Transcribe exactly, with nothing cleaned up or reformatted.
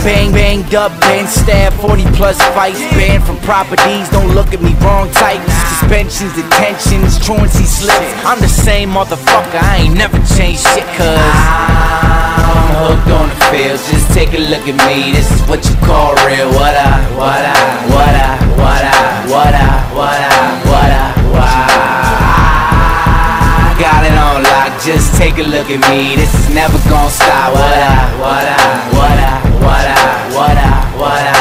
bang, banged up, been stabbed, forty plus fights, banned from properties, don't look at me wrong type. Suspensions, detentions, truancy slips. I'm the same motherfucker, I ain't never changed shit, cause I'm hooked on the field. Just take a look at me, this is what you call real. What I, what I, what I, what I, what I, what I, what I, what I got it on lock, just take a look at me, this is never gonna stop. What I, what I, what I, what I, what I, what I